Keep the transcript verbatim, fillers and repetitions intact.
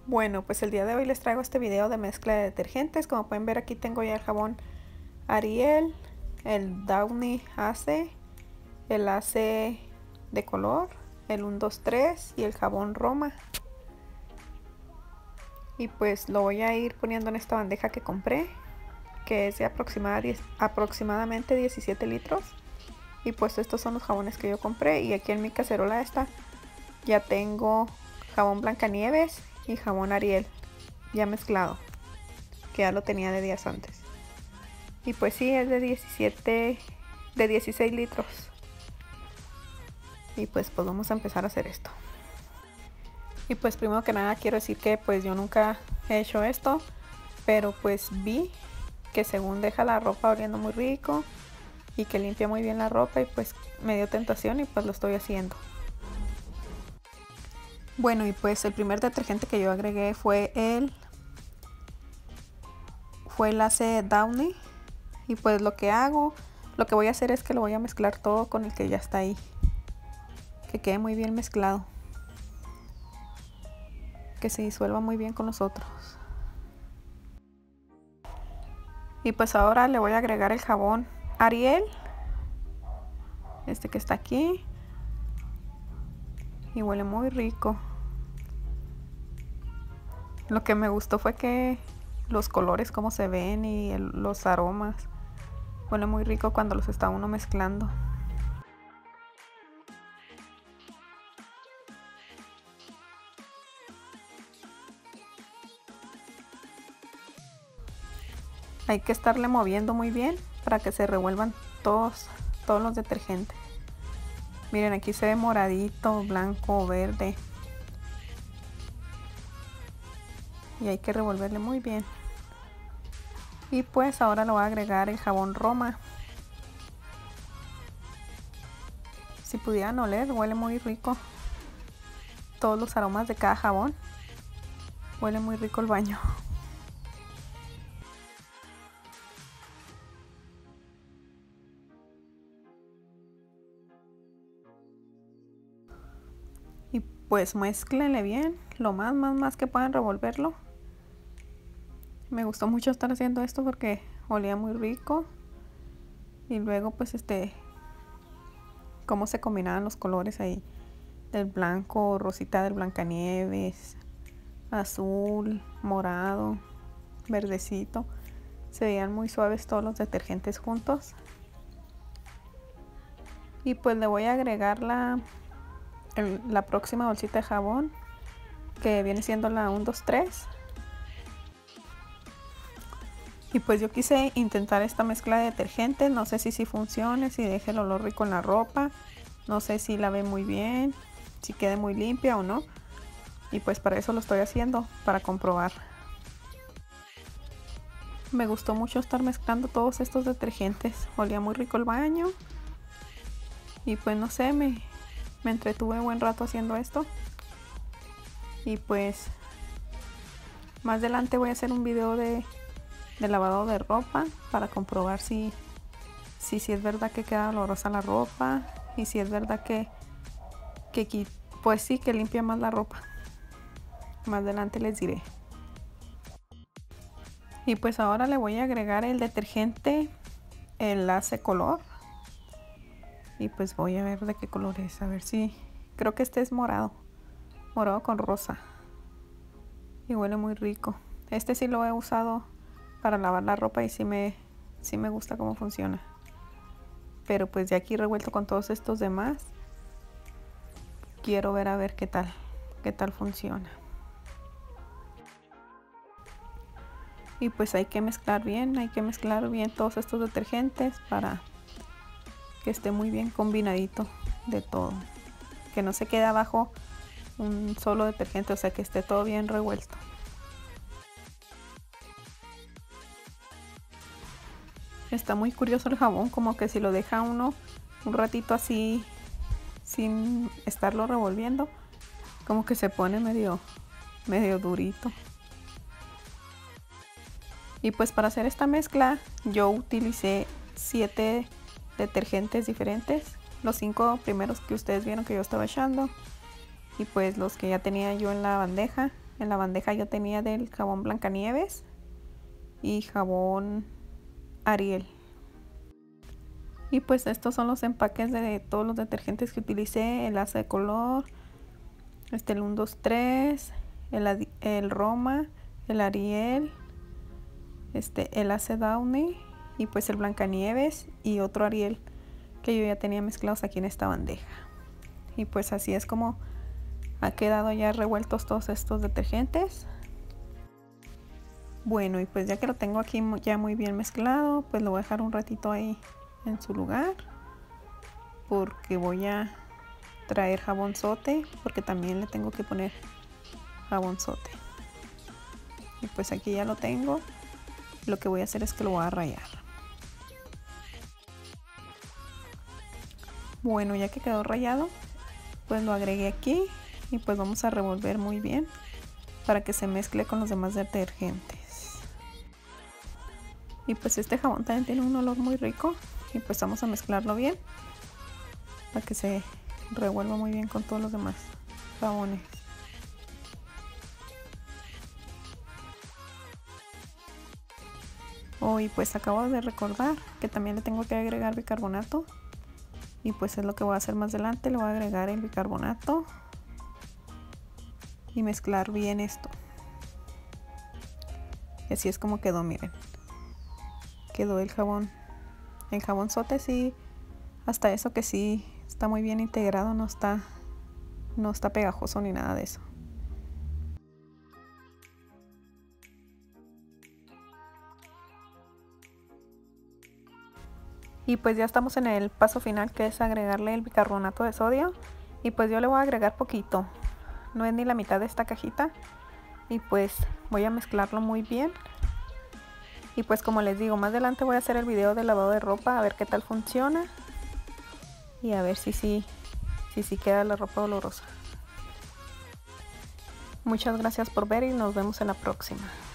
Bueno, pues el día de hoy les traigo este video de mezcla de detergentes. Como pueden ver, aquí tengo ya el jabón Ariel, el Downy Ace, el Ace de color, el uno dos tres y el jabón Roma. Y pues lo voy a ir poniendo en esta bandeja que compré, que es de aproximadamente diecisiete litros. Y pues estos son los jabones que yo compré. Y aquí en mi cacerola esta ya tengo jabón Blancanieves y jabón Ariel ya mezclado, que ya lo tenía de días antes. Y pues sí, es de diecisiete, de dieciséis litros. Y pues pues vamos a empezar a hacer esto. Y pues primero que nada quiero decir que pues yo nunca he hecho esto, pero pues vi que según deja la ropa oliendo muy rico y que limpia muy bien la ropa, y pues me dio tentación y pues lo estoy haciendo. Bueno, y pues el primer detergente que yo agregué fue el fue el Ace Downy. Y pues lo que hago, lo que voy a hacer es que lo voy a mezclar todo con el que ya está ahí, que quede muy bien mezclado, que se disuelva muy bien con los otros. Y pues ahora le voy a agregar el jabón Ariel, este que está aquí, y huele muy rico. Lo que me gustó fue que los colores como se ven y el, los aromas, huele muy rico cuando los está uno mezclando. Hay que estarle moviendo muy bien para que se revuelvan todos, todos los detergentes. Miren, aquí se ve moradito, blanco, verde. Y hay que revolverle muy bien. Y pues ahora le voy a agregar el jabón Roma. Si pudieran oler, huele muy rico. Todos los aromas de cada jabón. Huele muy rico el baño. Y pues mezclenle bien, lo más, más, más que puedan revolverlo. Me gustó mucho estar haciendo esto porque olía muy rico. Y luego pues este, cómo se combinaban los colores ahí. Del blanco, rosita del Blancanieves, azul, morado, verdecito. Se veían muy suaves todos los detergentes juntos. Y pues le voy a agregar la, el, la próxima bolsita de jabón, que viene siendo la uno dos tres. Y pues yo quise intentar esta mezcla de detergentes. No sé si sí funcione, si deje el olor rico en la ropa. No sé si la ve muy bien, si quede muy limpia o no. Y pues para eso lo estoy haciendo, para comprobar. Me gustó mucho estar mezclando todos estos detergentes. Olía muy rico el baño. Y pues no sé, me, me entretuve un buen rato haciendo esto. Y pues más adelante voy a hacer un video de, de lavado de ropa, para comprobar si, si, si es verdad que queda olorosa la ropa. Y si es verdad que, que pues sí, que limpia más la ropa. Más adelante les diré. Y pues ahora le voy a agregar el detergente, el Ace color. Y pues voy a ver de qué color es, a ver si, creo que este es morado, morado con rosa. Y huele muy rico. Este sí lo he usado para lavar la ropa y sí me, sí me gusta cómo funciona. Pero pues ya aquí revuelto con todos estos demás, quiero ver a ver qué tal, qué tal funciona. Y pues hay que mezclar bien, hay que mezclar bien todos estos detergentes para que esté muy bien combinadito de todo. Que no se quede abajo un solo detergente, o sea que esté todo bien revuelto. Está muy curioso el jabón, como que si lo deja uno un ratito así sin estarlo revolviendo, como que se pone medio, medio durito. Y pues para hacer esta mezcla yo utilicé siete detergentes diferentes. Los cinco primeros que ustedes vieron que yo estaba echando, y pues los que ya tenía yo en la bandeja, en la bandeja yo tenía del jabón Blancanieves y jabón Ariel. Y pues estos son los empaques de todos los detergentes que utilicé: el Ace de color, este el uno dos tres, el, el Roma, el Ariel, este el Ace Downy y pues el Blancanieves y otro Ariel que yo ya tenía mezclados aquí en esta bandeja. Y pues así es como ha quedado ya revueltos todos estos detergentes. Bueno, y pues ya que lo tengo aquí ya muy bien mezclado, pues lo voy a dejar un ratito ahí en su lugar, porque voy a traer jabonzote, porque también le tengo que poner jabonzote. Y pues aquí ya lo tengo. Lo que voy a hacer es que lo voy a rallar. Bueno, ya que quedó rallado, pues lo agregué aquí y pues vamos a revolver muy bien para que se mezcle con los demás detergentes. Y pues este jabón también tiene un olor muy rico y pues vamos a mezclarlo bien para que se revuelva muy bien con todos los demás jabones. Oh, y pues acabo de recordar que también le tengo que agregar bicarbonato. Y pues es lo que voy a hacer más adelante. Le voy a agregar el bicarbonato y mezclar bien esto. Y así es como quedó, miren. Quedó el jabón. El jabonzote sí, hasta eso que sí está muy bien integrado, no está, no está pegajoso ni nada de eso. Y pues ya estamos en el paso final, que es agregarle el bicarbonato de sodio. Y pues yo le voy a agregar poquito, no es ni la mitad de esta cajita. Y pues voy a mezclarlo muy bien. Y pues como les digo, más adelante voy a hacer el video del lavado de ropa, a ver qué tal funciona. Y a ver si sí si, si queda la ropa olorosa. Muchas gracias por ver y nos vemos en la próxima.